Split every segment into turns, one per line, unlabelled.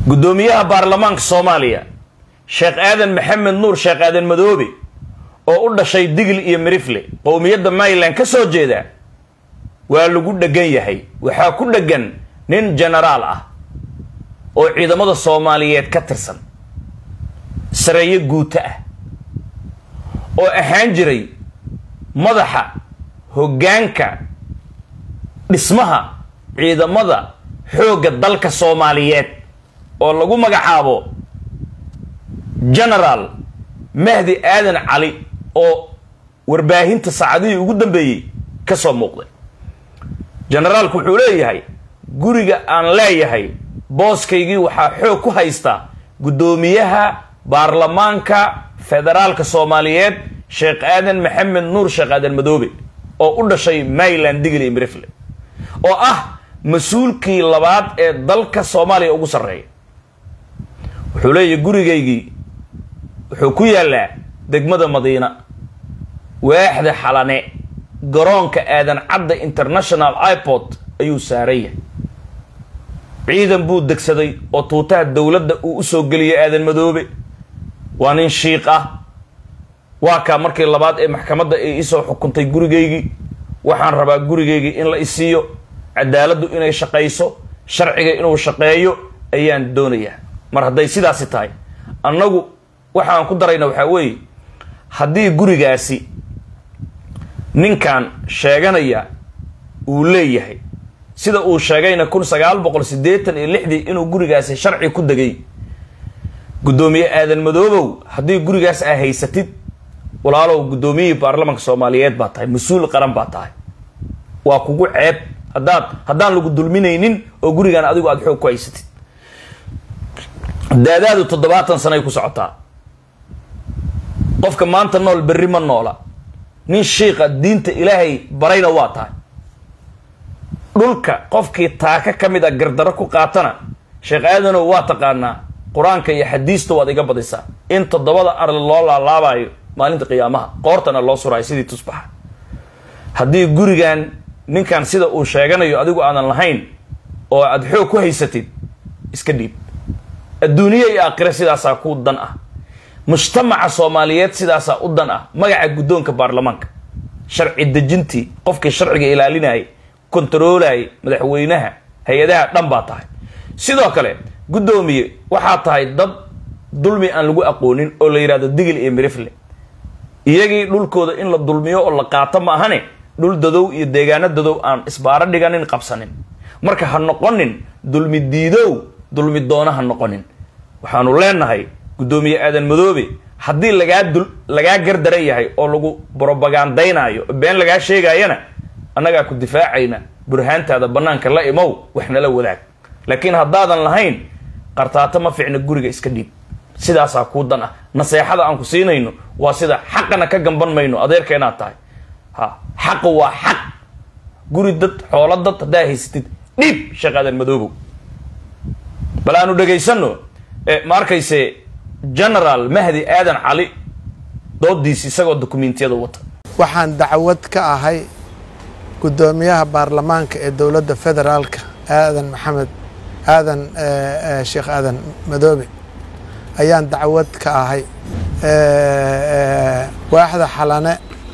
gudoomiyaha baarlamaanka Soomaaliya Sheekh Aadan Maxamed Nuur Sheekh Aadan Madoobe oo u dhashay Digil iyo Mirifle qowmiyadda Maryland ka soo jeeda waa lagu dhagan yahay waxa ku dhagan nin generaal ah oo ciidamada Soomaaliyeed ka tirsan sareeyo guuta ah oo ahaan jiray madaxa hoggaanka dhismaha ciidamada xooga dalka Soomaaliyeed oo lagu magacaabo General Mahdi Aadan Cali oo warbaahinta saacadii ugu dambeeyay ka soo muuqday generaalku wuxuu leeyahay guriga aan leeyahay booskaygii waxa xoog ku haysta gudoomiyaha baarlamaanka federaalka Soomaaliyeed Sheekh Aadan Maxamed Nuur Sheekh Aadan Madoobe oo u dhashay Maryland Digil iyo Mirifle oo ah mas'uulkii labaad ee dalka Soomaaliya ugu sareeya wuxuu leeyahay gurigaygii wuxuu ku yaalaa degmada Madiina waaxda Xalane garoonka Aadan Cadde International Airport ayuu saaray ciidan buu degsaday oo tuutaha dawladda uu soo galiyay Aadan Madoobe waa nin shiiq ah waa ka markii labaad ee maxkamadda ay soo xukuntay gurigaygii waxaan rabaa gurigaygii in la isiiyo cadaaladdu inay shaqeyso sharciga inuu shaqeeyo ayaan doonayaa mar haday sidaas tahay annagu waxaan ku darayna waxa weey hadii gurigaasi ninkan sheeganaya uu leeyahay sida uu sheegayna 1986 inuu gurigaasi sharci ku dagay gudoomiye Aadan Madoobe hadii gurigaas ay haysatid walaalow gudoomiye baarlamaanka Soomaaliyeed baa tahay mas'uul qaran baa tahay waa kugu ceeb hadaan lagu dulminaynin oo gurigan adigu aad xoog ku haysatid daadaadu 7 sano ay ku socotaa qofka maanta nool berri ma noola nin sheekha diinta Ilaahay barayna waa tahay dhulka qofkii taaka kamida gardaro ku qaatana Sheekh Aadan waa taqaana Quraanka iyo xadiista waad iga badaysaa in 7 arl loo laalaabayo maalinta qiyaamaha qoortana loo suray sidii tusbax hadii gurigan ninkan sida uu sheeganayo adigu aanan lahayn oo aad xoog ku haysatid iska dhiib adduuniya iyo aakhira sidaas ku dan ah mujtamaca Soomaaliyeed sidaas u dan ah magaca gudoonka baarlamaanka sharci dejintii qofkii sharciga ilaalinay kontroolay madaxweynaha hay'adaha dhan baa tahay sidoo kale gudoomiye waxa tahay dad dulmi aan lagu aqoonin oo la yiraahdo Digil iyo Mirifle iyagii dhulkooda in la dulmiyo oo la qaato ma ahane dhul dadow iyo deegaano dadow aan isbaara dhiganin qabsanin marka ha noqonin dulmi diidow dulmi doona ha noqonin waxaanu leenahay gudoomiye Aadan Madoobe hadii laga gardaran yahay oo lagu propagandaynayo been laga sheegayana anaga ku difaacayna burhaantaada banaanka la imow waxna la wadaag laakiin hadaadan lahayn qartaata ma fiicna guriga iska dhiib sidaas ku dan ah naseexada aan ku siinayno waa sida xaqana ka gamban mayno adeerkeena tahay xaq waa xaq guri dad xoolo dad hadaa haysatid dhiib Sheekh Aadan Madoobe balaanu dhageysano ma arkayse General Mahdi Aadan Cali doodiisi isagoo dokumentiyada wata
waxaan dacwad ka ahay gudoomiyaha baarlamaanka ee dawladda federaalka Aadan Maxamed Aadan Sheekh Aadan Madoobe ayaan dacwad ka ahay waaxda Xalane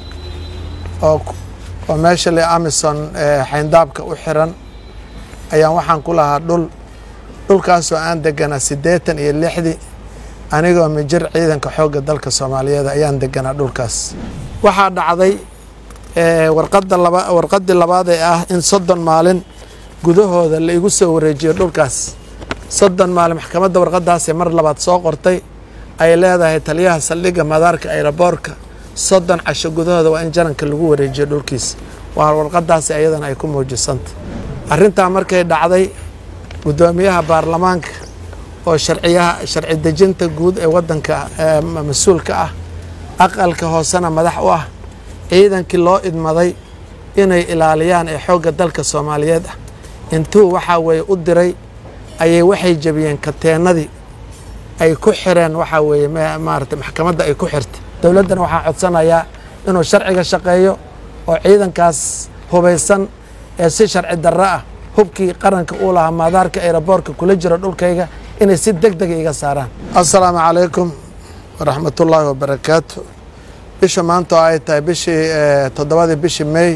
oo meesha le Amazon xayndaabka u xiran ayaan waxaan ku lahaa dhulkaas oo aan deganaa 86 anigoo majir ciidanka xooga dalka Soomaaliyeed ayaan deganaa dhulkaas waxa dhacday warqadii labaad ee ah in 30 maalin gudahooda la igu soo wareejiyo dhulkaas 30 maalin maxkamadda warqadaas mar labaad soo qortay ay leedahay taliyaha saldhigga madaarka aeroboortka 30 casho gudahooda waa in jaranka lagu wareejiyo dhulkiis waa warqadaas ayadana ay ku muujisantay arrinta markay dhacday gudoomiyaha baarlamaanka oo sharci dejinta guud ee wadanka mas'uulka ah aqalka hoosana madax u ah ciidankii loo idmaday inay ilaaliyaan ee xooga dalka Soomaaliyeed intuu waxa way u diray ayay waxay jabiyeen kateenadii ay ku xireen waxa way maartay maxkamadda ay ku xirtay dawladana waxa codsanaya inuu sharciga shaqeeyo oo ciidankaas hubeysan ee si sharci darro ah hubkii qaranka uu lahaa madaarka aeroboortka kula jiro dhulkayga inay si degdeg iga saaraan. Assalaamu calaykum waraxmatullaahi wabarakaatu. bisha maanta oo ay tahay bishii 7 bishii May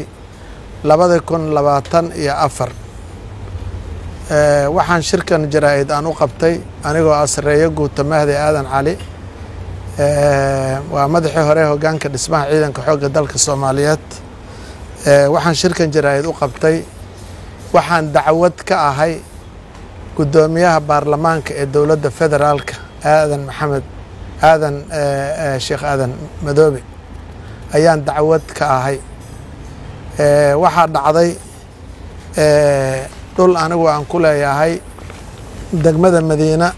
2024 waxaan shirkan jaraa'id aan u qabtay anigoo asreeyo guuta Mahdi Aadan Cali waa madaxii hore hoggaanka dhismaha ciidanka xoogga dalka Soomaaliyeed. waxaan shirkan jaraa'id u qabtay waxaan dacwad ka ahay gudoomiyaha baarlamaanka ee dowladda federaalka Sheekh Aadan Madoobe ayaan dacwad ka ahay. waxaa dhacday dhul anigu aan ku leeyahay degmada Madiina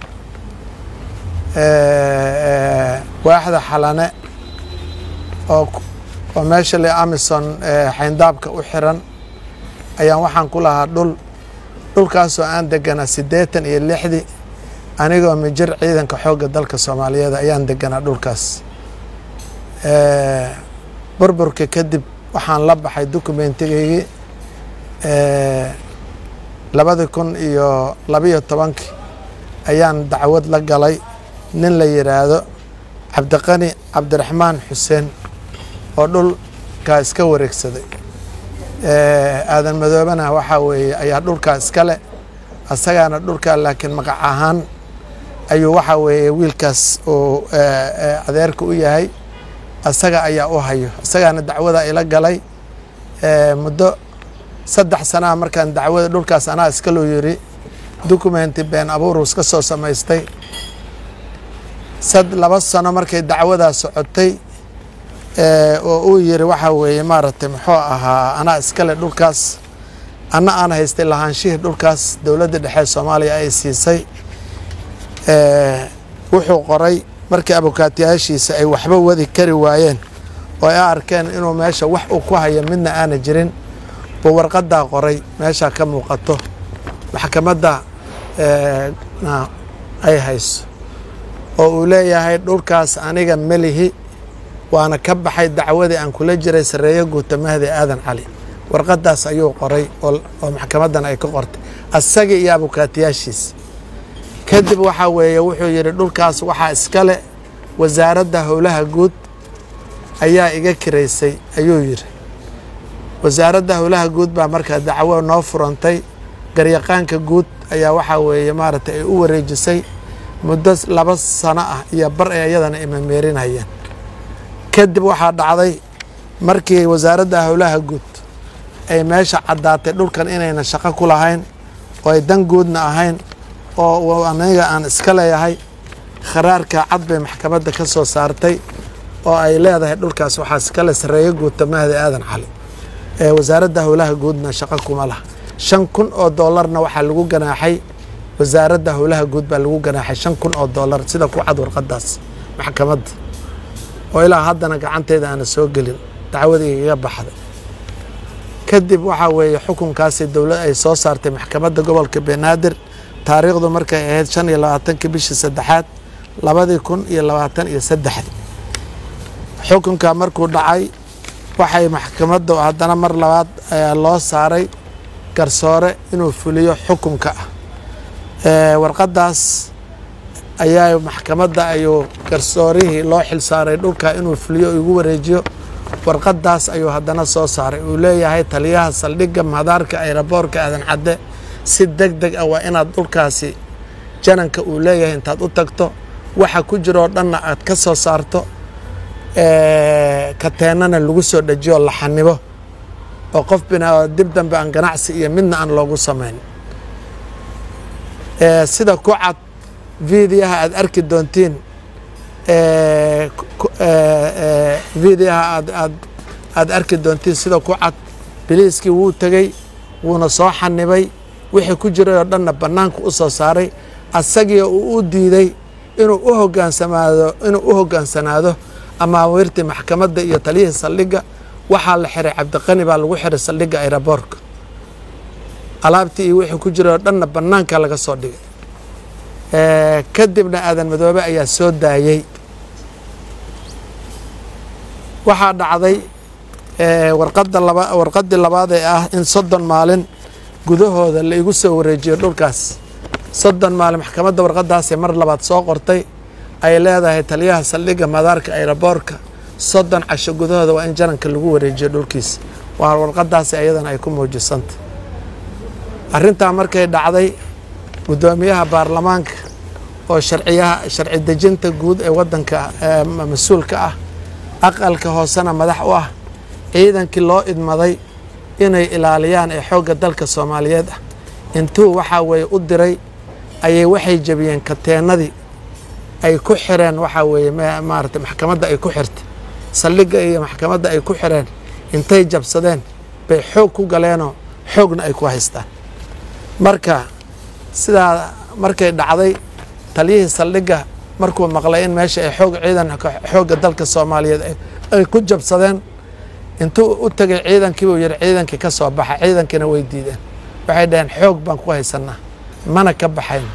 waaxda Xalane oo meesha le Amazon xayndaabka u xiran ayaan waxaan ku lahaa dhulkaasoo aan deganaa 86 anigoo mijir ciidanka xoogga dalka Soomaaliyeed ayaan deganaa dhulkaas. burburka kadib waxaan la baxay dokumentigaygii 2012 ayaan dacwad la galay nin la yiraahdo Cabdiqani Cabdiraxmaan Xuseen oo dhulka iska wareegsaday. Aadan Madoobana waxa weeye ayaa dhulka iska leh asagana dhulka laakiin magac ahaan ayuu waxa weeye wiilkaas oo adeerka u yahay asaga ayaa u hayo asagana dacwada ila galay muddo 3 sano markaan dacwada dhulkaas anaa iska loo yiri documenti been abuur iska soo samaystay 2 sano markay dacwada socotay oo uu yiri waxa weeye maartay muxuu ahaa anaa iska leh dhulkaas ana aan haystay lahaanshihi dhulkaas dowladda dhexe Soomaaliya ay siisay. wuxuu qoray markii abukaatiyaashiisa ay waxba wadi kari waayeen oo ay arkeen inuu meesha wax uu ku hayo midna aan jirin buu warqadda qoray meesha ka muuqato maxkamadda ay hayso oo uu leeyahay dhulkaas aniga melihi waana ka baxay dacwadii aan kula jiray sareeyo guuta Mahdi Aadan Cali. warqaddaas ayuu qoray oo maxkamaddan ay ka qortay asaga iyo abukaatiyaashiisa. kadib waxa weeye wuxuu yiri dhulkaas waxa iska leh wasaaradda howlaha guud ayaa iga kireysay ayuu yiri. wasaaradda howlaha guud baa markaa dacwo noo furantay garyaqaanka guud ayaa waxa weeye maartay ay u wareejisay muddo 2 sano ah iyo bar ay ayadana imameerinayeen. kadib waxaa dhacday markii wasaaradda howlaha guud ay meesha cadaatay dhulkan inayna shaqo ku lahayn oo ay dan guudna ahayn oo aniga aan iska leeyahay kharaarka cad bay maxkamadda ka soo saartay oo ay leedahay dhulkaas waxa iska la sareeyo guuta Mahdi Aadan Cali. wasaaradda howlaha guudna shaqo kuma laha. $5,000 waxa lagu ganaaxay wasaaradda howlaha guud baa lagu ganaaxay $5,000 sida ku cad warqadaas maxkamadda oo ilaa haddana gacanteeda aan soo gelin dacwadii iga baxday. kadib waxa weeye xukunkaasi dawladda ay soo saartay maxkamadda gobolka Banaadir taariikhdu markay ahayd 25 bishii 3 2023 xukunka markuu dhacay waxay maxkamaddu haddana mar labaad loo saaray garsoore inuu fuliyo xukunka warqadaas ayaa maxkamadda ayuu garsoorihii loo xil saaray dhulka inuu fuliyo ugu wareejiyo. warqadaas ayuu haddana soo saaray uu leeyahay taliyaha saldhigga madaarka aeroboortka Aadan Cadde si degdeg ah waa inaad dhulkaasi jananka uu leeyahay intaad u tagto waxa ku jiro dhanna aad ka soo saarto kateenana lagu soo dhajiyo la xanibo oo qof binaa dib dambe aan ganacsi iyo midna aan loogu sameyn. sida ku cad fiidiyaha aad arki doontiin fiidiyaha aad arki doontiin sida ku cad biliiskii wuu tagay wuuna soo xanibay wixii ku jiray oo dhanna bannaanka u soo saaray asagii uu u diiday inuu u hoggaansanaado amaamirtii maxkamadda iyo taliyihii saldhigga. waxaa la xiray Cabdiqani baa lagu xiray saldhigga aeroboortka alaabtii iyo wixii ku jiray oo dhanna bannaanka laga soo dhigay. kadibna Aadan Madoobe ayaa soo daayay. waxaa dhacday warqaddii labaad ee ah in 30 maalin gudahooda la igu soo wareejiyo dhulkaas soddon maalin maxkamadda warqadaasee mar labaad soo qortay ay leedahay taliyaha saldhigga madaarka ayraboorka 30 casho gudahooda waa in jaranka lagu wareejiyo dhulkiisa. waa warqadaasi ayadana ay ku muujisantay. arrintaa markay dhacday gudoomiyaha baarlamaanka oo sharci dejinta guud ee waddanka mas-uulka ah aqalka hoosena madax u ah ciidankii loo idmaday inay ilaaliyaan ee xoogga dalka Soomaaliyeed ah intuu waxa weeye u diray ayay waxay jabiyeen kateenadii ay ku xireen waxa weeye maartay maxkamadda ay ku xirtay saldhigga iyo maxkamadda ay ku xireen intay jabsadeen bay xoog ku galeenoo xoogna ay ku haystaan. marka sidaa markay dhacday taliyihii saldhigga markuu maqlay in meesha ay xoogga dalka Soomaaliyeed ay ku jabsadeen intuu u tagay ciidankii uu yiri ciidankii ka soo baxa ciidankina way diideen waxay dhaheen xoog baan ku haysanaa mana ka baxayno.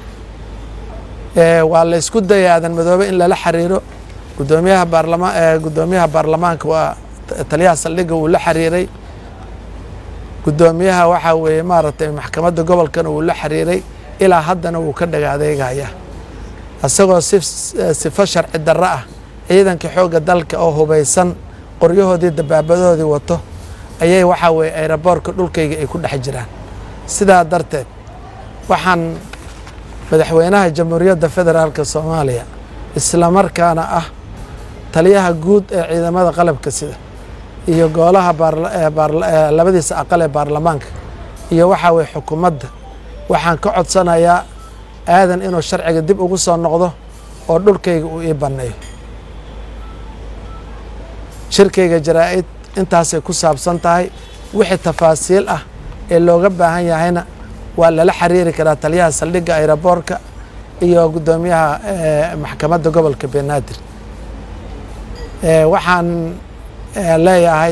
waa la isku dayay Aadan Madoobe in lala xiriiro gudoomiyaha baarlamaanka waa taliyaha saldhigga uu la xiriiray gudoomiyaha waxa weeye maartay maxkamadda gobolkana uu la xiriiray ilaa haddana uu ka dhagaadeegaya asagoo sifo sharci darro ah ciidanka xoogga dalka oo hubaysan qoryahoodii dabaabadoodii wato ayay waxa weeye ayraboorka dhulkayga ay ku dhex jiraan. sidaa darteed waxaan madaxweynaha jamhuuriyadda federaalka Soomaaliya isla markaana ah taliyaha guud ee ciidamada qalabka sida iyo golaha labadiisa aqal ee baarlamaanka iyo waxa weeye xukuumadda waxaan ka codsanayaa aadan inuu sharciga dib ugu soo noqdo oo dhulkayga uu ii banneeyo. shirkayga jaraa'id intaasay ku saabsan tahay wixii tafaasiil ah ee looga baahan yahayna waa lala xiriiri karaa taliyaha saldhigga ayraboorka iyo gudoomiyaha maxkamadda gobolka Banaadir. waxaan leeyahay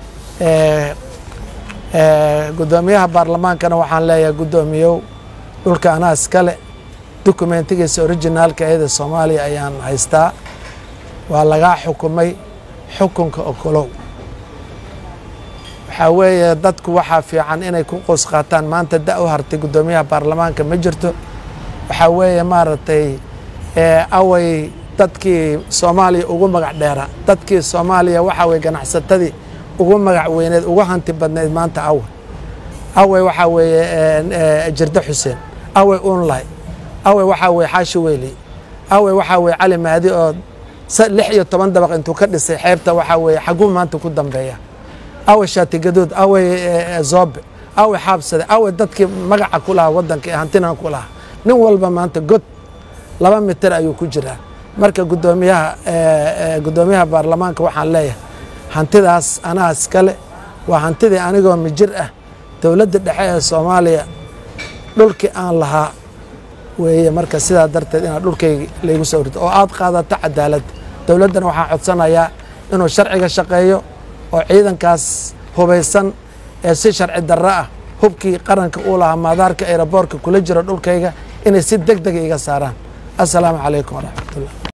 gudoomiyaha baarlamaankana waxaan leeyahay gudoomiyow dhulka anaa iskale dokumentigiisa originaalka ee Soomaaliya ayaan haystaa waa laga xukumay xukunka okolow. waxaa weeye dadku waxaa fiican inay ku qoys qaataan maanta u hartay gudoomiyaha baarlamaanka ma jirto. waxaa weeye maartay away dadkii Soomaaliya ugu magac dheera dadkii Soomaaliya waxa weeye ganacsatadii ugu magac weyneed ugu hanti badneed maanta away waxa weeye Jirda Xuseen away online away waxa weeye Xaashi Weeli away waxa weeye Cali Mahdi oo 16 dabaq intuu ka dhisay xeebta waxa weeye xaguu maanta ku dambeeya away Shaati Gaduud away Zoobe away Xaabsade away dadkii magaca ku lahaa waddanka hantina ku lahaa nin walba maanta god 2 mitir ayuu ku jiraa. marka gudoomiyaha baarlamaanka waxaan leeyahay hantidaas anaa iskale waa hantidii anigoo mijir ah dowladda dhexe ee Soomaaliya dhulkii aan lahaa weeye. marka sidaa darteed inaad dhulkayga laygu soo rito oo aad qaadato cadaalad dowladdana waxaan codsanayaa inuu sharciga shaqeeyo oo ciidankaas hubaysan ee si sharci darro ah hubkii qaranka uu lahaa madaarka ayraboorka kula jiro dhulkayga inay si degdeg iga saaraan. assalaamu calaykum waraxmatullaah.